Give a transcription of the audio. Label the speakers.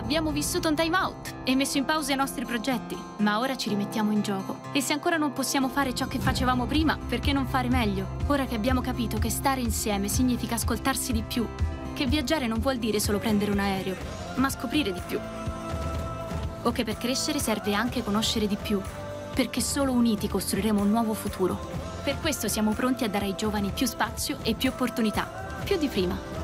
Speaker 1: Abbiamo vissuto un time out e messo in pausa i nostri progetti, ma ora ci rimettiamo in gioco. E se ancora non possiamo fare ciò che facevamo prima, perché non fare meglio? Ora che abbiamo capito che stare insieme significa ascoltarsi di più, che viaggiare non vuol dire solo prendere un aereo, ma scoprire di più. O che per crescere serve anche conoscere di più, perché solo uniti costruiremo un nuovo futuro. Per questo siamo pronti a dare ai giovani più spazio e più opportunità, più di prima.